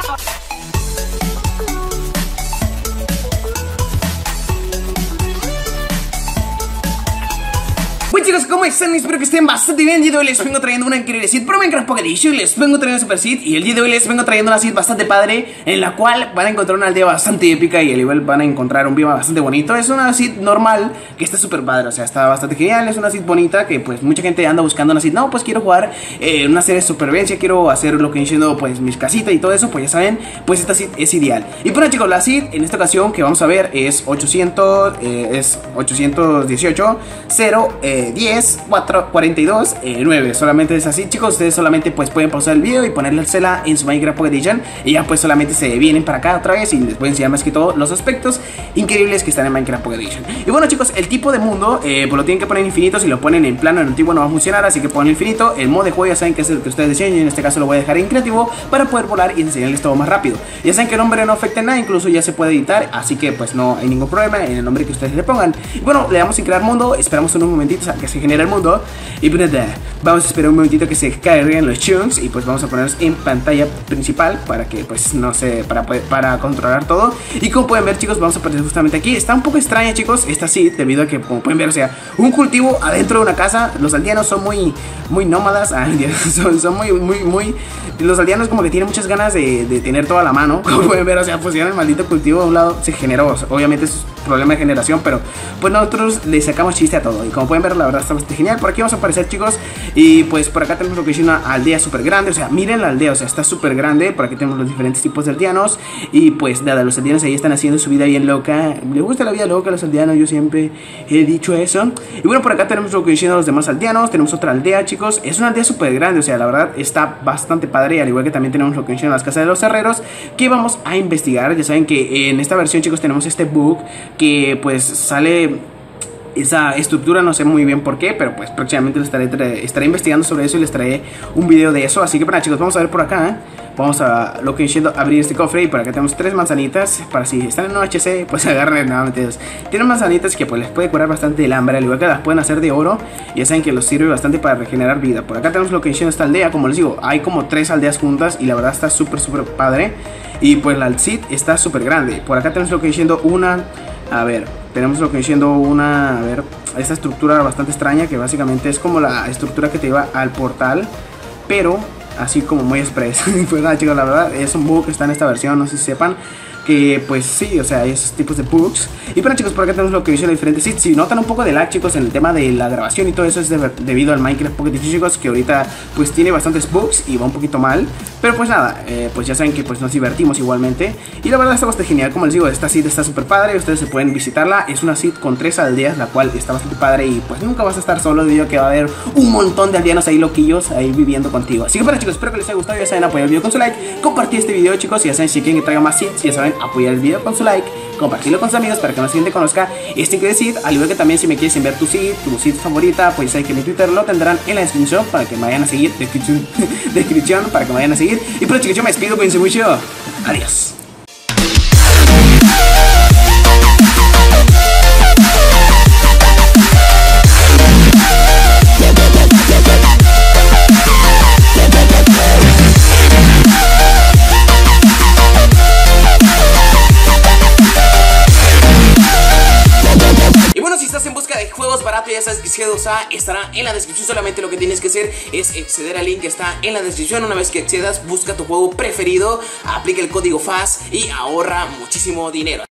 Bueno chicos, ¿cómo están? Espero que estén bastante bien. El día de hoy les vengo trayendo una increíble seed pro Minecraft Pocket Edition. Les vengo trayendo Super Seed. Y el día de hoy les vengo trayendo una seed bastante padre, en la cual van a encontrar una aldea bastante épica. Y al igual van a encontrar un bioma bastante bonito. Es una seed normal que está súper padre, o sea, está bastante genial. Es una seed bonita que pues mucha gente anda buscando una seed. No, pues quiero jugar una serie de supervivencia, quiero hacer lo que diciendo pues mis casitas y todo eso. Pues ya saben, pues esta seed es ideal. Y bueno chicos, la seed en esta ocasión que vamos a ver es 818 0 10 4 42 9. Solamente es así chicos. Ustedes solamente pues pueden pausar el video y ponérsela en su Minecraft Pocket Edition. Y ya pues solamente se vienen para acá otra vez y les voy a enseñar más que todo los aspectos increíbles que están en Minecraft Pocket Edition. Y bueno chicos, el tipo de mundo pues lo tienen que poner infinito. Si lo ponen en plano en antiguo no va a funcionar, así que ponen infinito. El modo de juego ya saben que es el que ustedes deciden, y en este caso lo voy a dejar en creativo para poder volar y enseñarles todo más rápido. Ya saben que el nombre no afecta en nada, incluso ya se puede editar, así que pues no hay ningún problema en el nombre que ustedes le pongan. Y bueno, le damos en crear mundo, esperamos unos momentitos a que se genere el mundo. Y pues nada, vamos a esperar un momentito que se carguen los chunks. Y pues vamos a ponernos en pantalla principal para que pues no sé, para controlar todo. Y como pueden ver chicos, vamos a poner justamente aquí. Está un poco extraña chicos esta seed, debido a que como pueden ver, o sea, un cultivo adentro de una casa. Los aldeanos son muy nómadas. Son muy los aldeanos como que tienen muchas ganas de tener toda la mano. Como pueden ver, o sea, pusieron el maldito cultivo a un lado. Se generó, obviamente es problema de generación, pero pues nosotros le sacamos chiste a todo. Y como pueden ver, la verdad está bastante genial. Por aquí vamos a aparecer chicos. Y pues por acá tenemos lo que es una aldea súper grande. O sea, miren la aldea, o sea, está súper grande. Por aquí tenemos los diferentes tipos de aldeanos. Y pues nada, los aldeanos ahí están haciendo su vida bien loca. Les gusta la vida loca a los aldeanos, yo siempre he dicho eso. Y bueno, por acá tenemos lo que es los demás aldeanos. Tenemos otra aldea chicos. Es una aldea súper grande, o sea, la verdad está bastante padre. Al igual que también tenemos lo que es las casas de los herreros, que vamos a investigar. Ya saben que en esta versión chicos tenemos este bug que pues sale esa estructura, no sé muy bien por qué, pero pues próximamente estaré investigando sobre eso y les traeré un video de eso. Así que bueno chicos, vamos a ver por acá, vamos a lo que diciendo abrir este cofre. Y por acá tenemos 3 manzanitas, para si están en OHC pues agarren nuevamente. Tienen manzanitas que pues les puede curar bastante el hambre, al igual que las pueden hacer de oro. Y ya saben que los sirve bastante para regenerar vida. Por acá tenemos lo que diciendo esta aldea, como les digo, hay como 3 aldeas juntas y la verdad está súper padre. Y pues la seed está súper grande. Por acá tenemos lo que diciendo una, a ver, tenemos lo que diciendo una, a ver, esta estructura bastante extraña que básicamente es como la estructura que te lleva al portal, pero así como muy express. Pues nada chicos, la verdad es un bug que está en esta versión, no sé si sepan que pues sí, o sea, hay esos tipos de bugs. Y bueno chicos, por acá tenemos lo que dice la diferente seed. Si notan un poco de lag chicos en el tema de la grabación y todo eso, es debido al Minecraft Pocket Edition chicos, que ahorita pues tiene bastantes bugs y va un poquito mal. Pero pues nada, pues ya saben que pues nos divertimos igualmente. Y la verdad está bastante genial, como les digo, esta seed está súper padre. Ustedes se pueden visitarla, es una seed con 3 aldeas, la cual está bastante padre. Y pues nunca vas a estar solo, debido a que va a haber un montón de aldeanos ahí loquillos ahí viviendo contigo. Así que bueno chicos, espero que les haya gustado. Ya saben, apoyar el video con su like, compartir este video chicos. Y ya saben, si quieren que traiga más seeds, ya saben, apoyar el video con su like, compartirlo con sus amigos para que más gente conozca este increíble seed. Al igual que también si me quieres enviar tu seed favorita, pues saben que mi Twitter lo tendrán en la descripción para que me vayan a seguir. Descripción para que me vayan a seguir. Y pues chicos, yo me despido, cuídense mucho. Adiós. Ya sabes que G2A estará en la descripción. Solamente lo que tienes que hacer es acceder al link que está en la descripción. Una vez que accedas, busca tu juego preferido, aplica el código FAS y ahorra muchísimo dinero.